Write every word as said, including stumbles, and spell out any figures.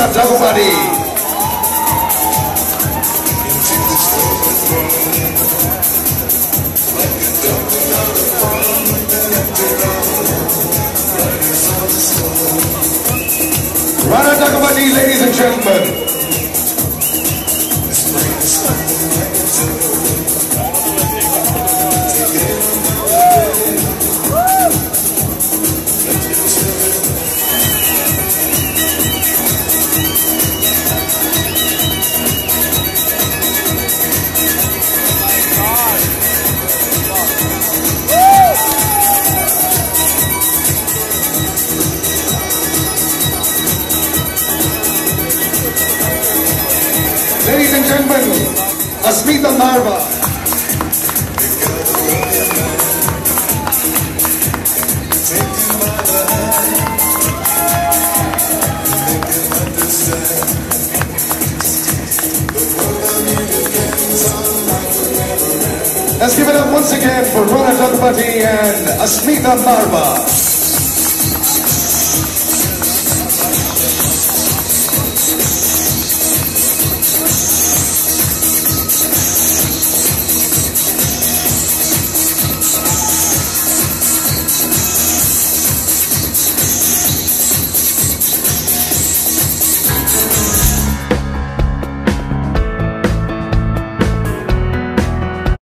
Rana Daggubati. Rana Daggubati, ladies and gentlemen. Ladies and gentlemen, Asmita Marva. Let's give it up once again for Rana Daggubati and Asmita Marva.